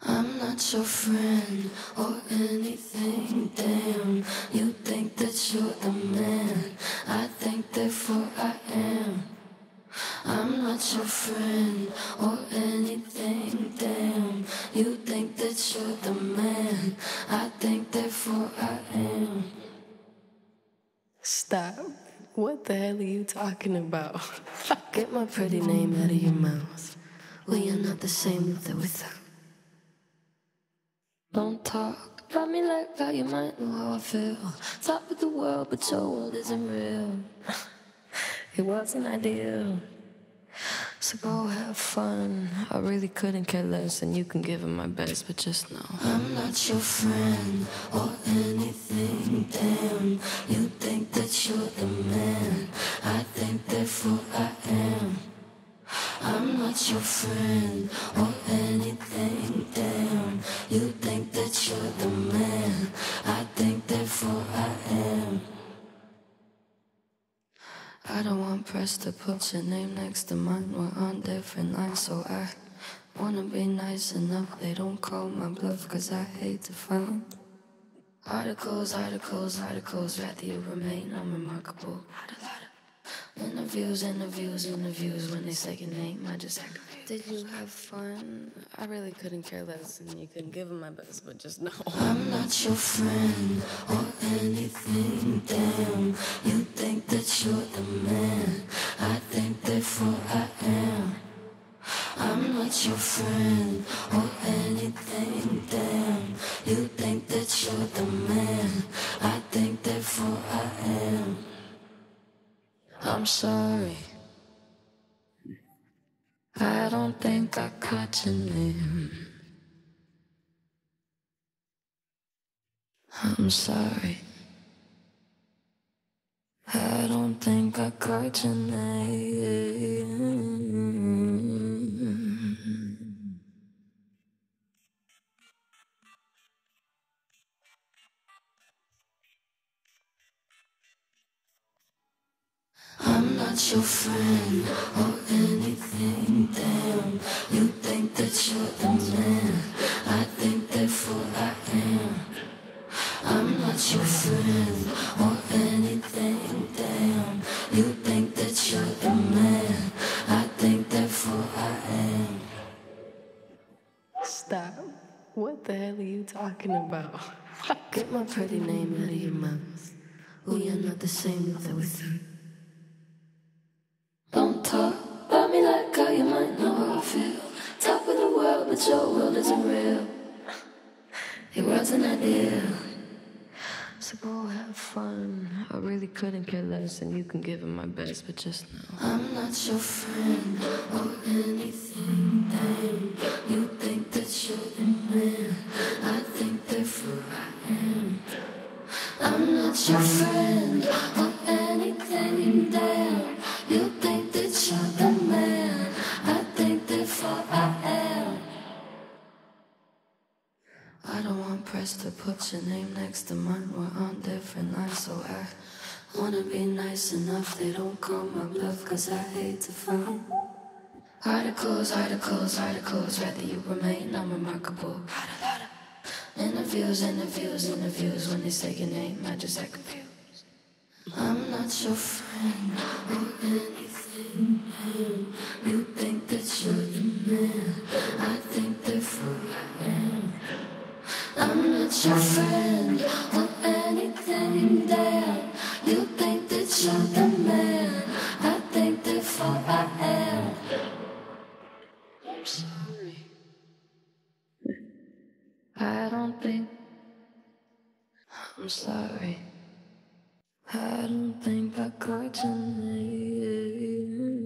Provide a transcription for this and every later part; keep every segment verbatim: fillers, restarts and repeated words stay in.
I'm not your friend or anything, damn. You think that you're the man, I think therefore I am. I'm not your friend or anything, damn. You think that you're the man, I think therefore I am. Stop. What the hell are you talking about? Get my pretty name out of your mouth. We are not the same with or without. Don't talk about me like how you might know how I feel. Top of the world, but your world isn't real. It wasn't ideal. So go have fun. I really couldn't care less, and you can give it my best, but just know I'm not your friend or anything, damn. You think that you're the man, I think therefore I am. I'm not your friend or anything, damn. You think that you're the man, I think therefore I am. I don't want press to put your name next to mine. We're on different lines, so I wanna be nice enough they don't call my bluff, cause I hate to find articles, articles, articles, rather you remain unremarkable. Interviews, interviews, interviews, when they say your name, I just act confused. Did you have fun? I really couldn't care less, and you can give it my best, but just know I'm not your friend or anything, damn. You think that you're the man, I think therefore I am. I'm not your friend or anything, damn. You think that you're the man, I think therefore I am. I'm sorry, I don't think I caught your name. I'm sorry, I don't think I caught your name. I'm not your friend or anything, damn. You think that you're the man, I think therefore I am. I'm not your friend or anything, damn. You think that you're the man, I think therefore I am. Stop. What the hell are you talking about? Get my pretty name out of your mouth. We are not the same with or without. Don't talk about me like how you might know how I feel. Top of the world, but your world isn't real. It wasn't ideal. So go have fun. I really couldn't care less, and you can give it my best, but just know I'm not your friend or anything, damn. You think that you're the man, I think therefore I am. I'm not your friend or anything, damn. You think that you're the man, I think therefore I am. I don't want press to put your name next to mine. We're on different lines, so I wanna be nice enough they don't call my bluff, cause I hate to find articles, articles, articles, rather you remain unremarkable. Interviews, interviews, interviews, when they say your name, I just act confused. I'm not your friend or anything, damn. You think that you're the man, I think therefore I am. I'm not your friend or anything, damn. You think that you're the man, I think therefore I am. I'm sorry, I don't think I'm sorry, I don't think I caught your name.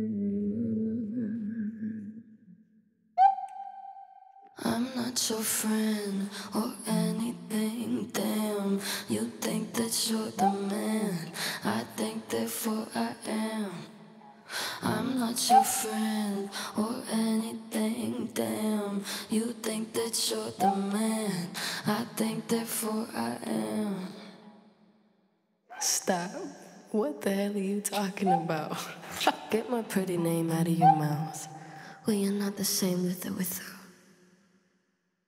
I'm not your friend or anything, damn. You think that you're the man, I think therefore I am. I'm not your friend or anything, damn. You think that you're the man, I think therefore I am. Stop. What the hell are you talking about? Get my pretty name out of your mouth. We are not the same with or without.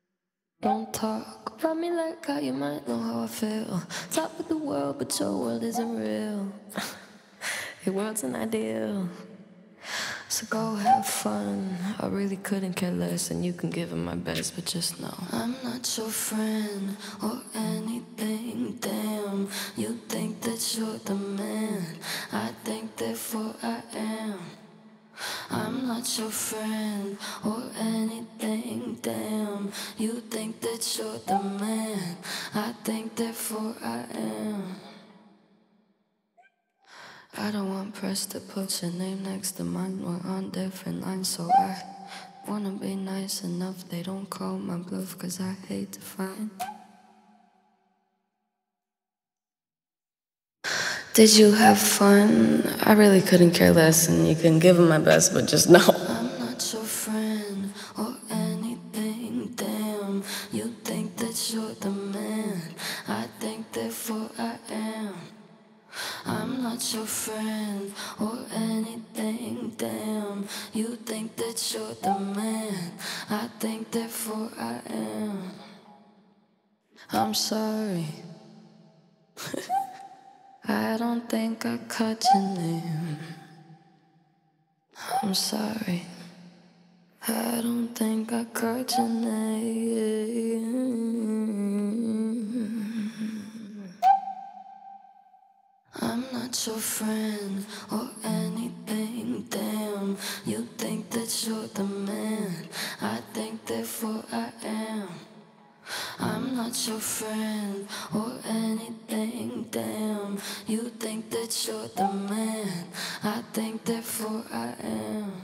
Don't talk about me like how you might know how I feel. Top of the world, but your world isn't real. Your world's an ideal. So go have fun. I really couldn't care less, and you can give it my best, but just know I'm not your friend or anything. Damn, you think that you're the man. I think therefore I am. I'm not your friend or anything. Damn, you think that you're the man. I think therefore I am. I don't want press to put your name next to mine. We're on different lines, so I wanna be nice enough. They don't call my bluff, cause I hate to find. Did you have fun? I really couldn't care less, and you can give them my best, but just know I'm not your friend or anything. Damn, you think that you're the man. I think therefore I am. I'm not your friend or anything. Damn, you think that you're the man. I think therefore I am. I'm sorry. I don't think I caught your name. I'm sorry. I don't think I caught your name. I'm not your friend or anything. Damn, you think that you're the man. I think therefore I am. I'm not your friend or anything. Damn, you think that you're the man. I think therefore I am.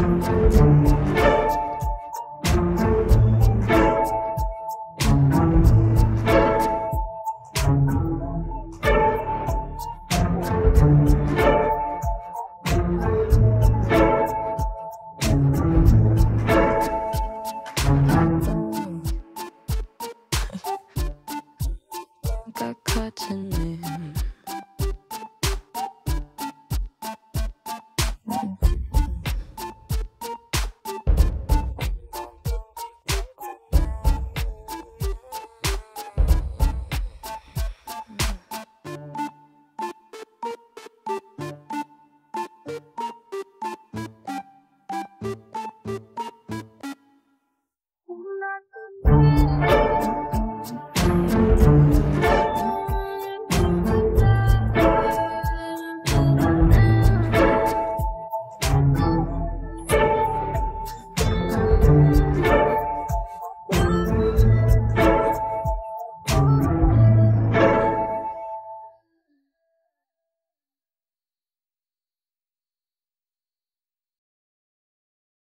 Thank you.